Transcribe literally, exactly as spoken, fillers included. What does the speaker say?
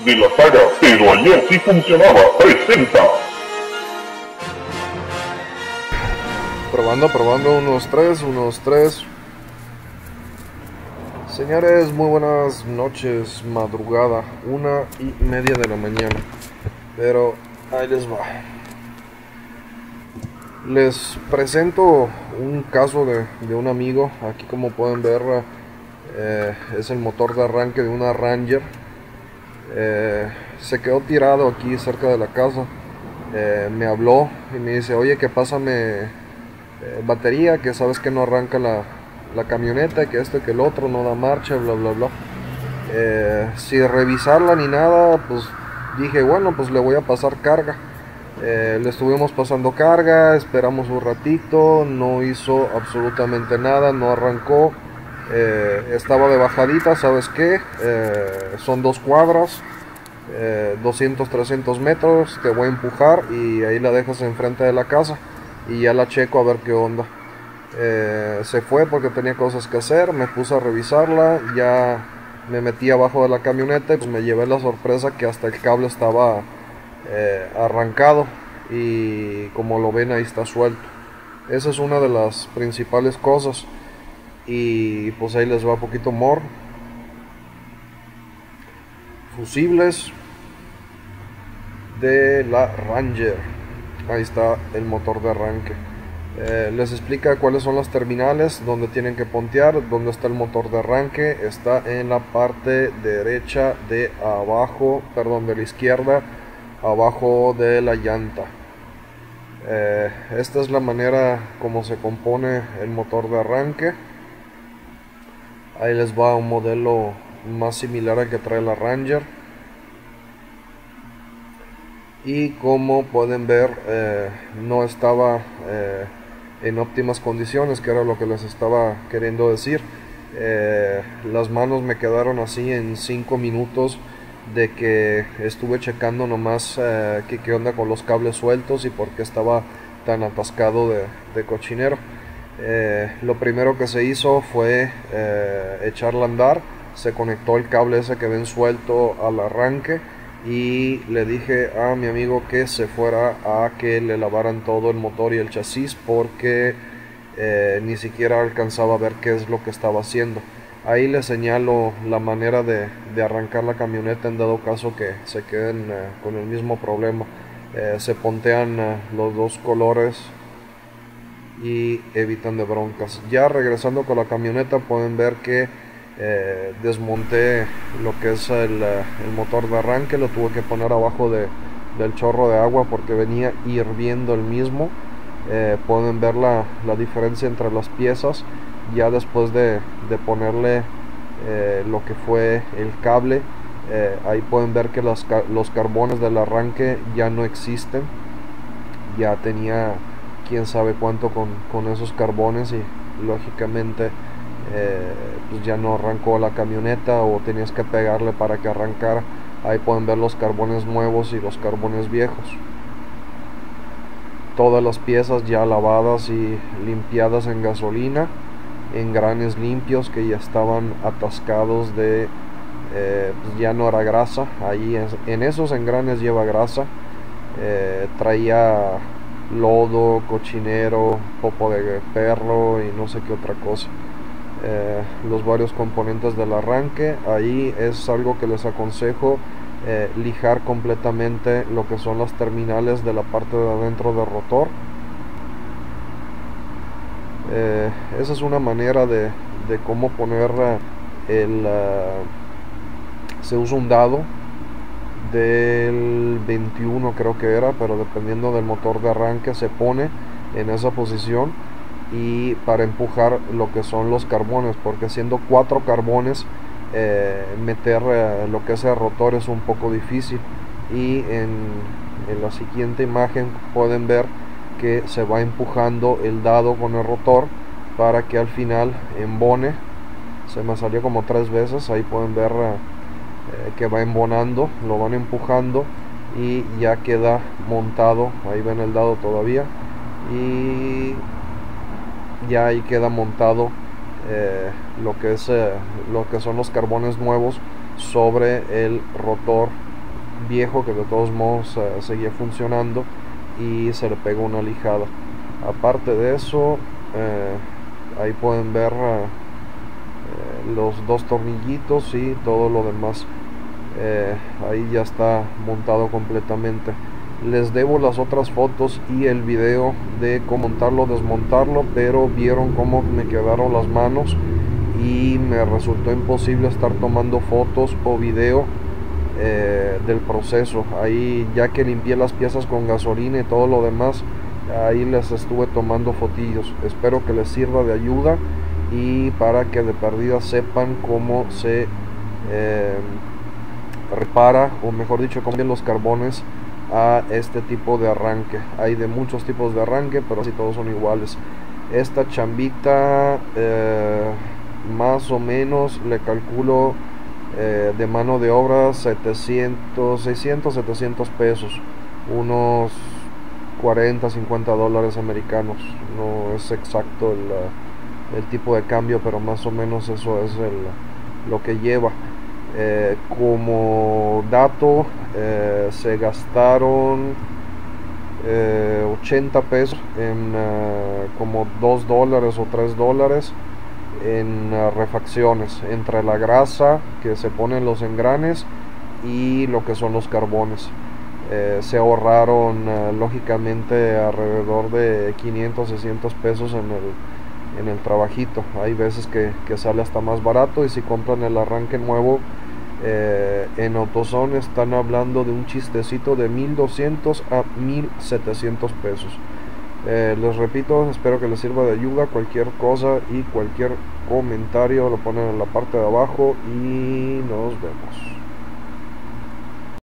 de la saga Pero ayer sí funcionaba presenta. Probando, probando, unos tres, unos tres. Señores, muy buenas noches, madrugada, una y media de la mañana. Pero ahí les va. Les presento un caso de, de un amigo. Aquí, como pueden ver, eh, es el motor de arranque de una Ranger. Eh, se quedó tirado aquí cerca de la casa. Eh, me habló y me dice: oye, que pásame eh, batería, que sabes que no arranca la, la camioneta, que esto y que el otro, no da marcha, bla bla bla. Eh, sin revisarla ni nada, pues dije, bueno, pues le voy a pasar carga. Eh, le estuvimos pasando carga, esperamos un ratito, no hizo absolutamente nada, no arrancó. Eh, estaba de bajadita, ¿sabes qué? Eh, son dos cuadras, eh, doscientos, trescientos metros, te voy a empujar y ahí la dejas enfrente de la casa y ya la checo a ver qué onda. Eh, se fue porque tenía cosas que hacer, me puse a revisarla, ya me metí abajo de la camioneta y pues me llevé la sorpresa que hasta el cable estaba eh, arrancado y como lo ven ahí está suelto. Esa es una de las principales cosas. Y pues ahí les va un poquito more. Fusibles de la Ranger. Ahí está el motor de arranque. Eh, les explica cuáles son las terminales, donde tienen que pontear, dónde está el motor de arranque. Está en la parte derecha de abajo, perdón, de la izquierda, abajo de la llanta. Eh, esta es la manera como se compone el motor de arranque. Ahí les va un modelo más similar al que trae la Ranger. Y como pueden ver, eh, no estaba eh, en óptimas condiciones, que era lo que les estaba queriendo decir. Eh, las manos me quedaron así en cinco minutos de que estuve checando nomás eh, que qué onda con los cables sueltos y por qué estaba tan atascado de, de cochinero. Eh, lo primero que se hizo fue eh, echarla a andar. Se conectó el cable ese que ven suelto al arranque y le dije a mi amigo que se fuera a que le lavaran todo el motor y el chasis porque eh, ni siquiera alcanzaba a ver qué es lo que estaba haciendo. Ahí le señalo la manera de, de arrancar la camioneta en dado caso que se queden eh, con el mismo problema. Eh, se pontean eh, los dos colores y evitan de broncas. Ya regresando con la camioneta pueden ver que eh, desmonté lo que es el, el motor de arranque, lo tuve que poner abajo de, del chorro de agua porque venía hirviendo el mismo. Eh, pueden ver la, la diferencia entre las piezas ya después de, de ponerle eh, lo que fue el cable. Eh, ahí pueden ver que las, los carbones del arranque ya no existen, ya tenía quién sabe cuánto con, con esos carbones y lógicamente eh, pues ya no arrancó la camioneta o tenías que pegarle para que arrancara. Ahí pueden ver los carbones nuevos y los carbones viejos. Todas las piezas ya lavadas y limpiadas en gasolina, engranes limpios que ya estaban atascados de eh, pues ya no era grasa. Ahí es, en esos engranes lleva grasa. Eh, traía lodo, cochinero, popo de perro y no sé qué otra cosa. Eh, los varios componentes del arranque, ahí es algo que les aconsejo, eh, lijar completamente lo que son las terminales de la parte de adentro del rotor. Eh, esa es una manera de, de cómo poner el uh, se usa un dado del veintiuno creo que era, pero dependiendo del motor de arranque se pone en esa posición y para empujar lo que son los carbones, porque siendo cuatro carbones eh, meter eh, lo que es el rotor es un poco difícil. Y en, en la siguiente imagen pueden ver que se va empujando el dado con el rotor para que al final embone. Se me salió como tres veces, ahí pueden ver eh, que va embonando, lo van empujando y ya queda montado. Ahí ven el dado todavía y ya ahí queda montado eh, lo que es eh, lo que son los carbones nuevos sobre el rotor viejo que de todos modos uh, seguía funcionando, y se le pegó una lijada. Aparte de eso, eh, ahí pueden ver uh, eh, los dos tornillitos y todo lo demás. Eh, ahí ya está montado completamente. Les debo las otras fotos y el video de cómo montarlo, desmontarlo, pero vieron cómo me quedaron las manos y me resultó imposible estar tomando fotos o video eh, del proceso. Ahí, ya que limpié las piezas con gasolina y todo lo demás, ahí les estuve tomando fotillos. Espero que les sirva de ayuda y para que de perdida sepan cómo se eh, repara, o mejor dicho, cómo vienen los carbones a este tipo de arranque. Hay de muchos tipos de arranque, pero casi todos son iguales. Esta chambita eh, más o menos le calculo eh, de mano de obra setecientos, seiscientos, setecientos pesos, unos cuarenta, cincuenta dólares americanos. No es exacto el, el tipo de cambio, pero más o menos eso es el, lo que lleva. Eh, como dato, eh, se gastaron eh, ochenta pesos en uh, como dos dólares o tres dólares en uh, refacciones, entre la grasa que se pone en los engranes y lo que son los carbones. Eh, se ahorraron uh, lógicamente alrededor de quinientos, seiscientos pesos en el, en el trabajito. Hay veces que, que sale hasta más barato, y si compran el arranque nuevo eh, en AutoZone están hablando de un chistecito de mil doscientos a mil setecientos pesos. Eh, les repito, espero que les sirva de ayuda. Cualquier cosa y cualquier comentario lo ponen en la parte de abajo y nos vemos.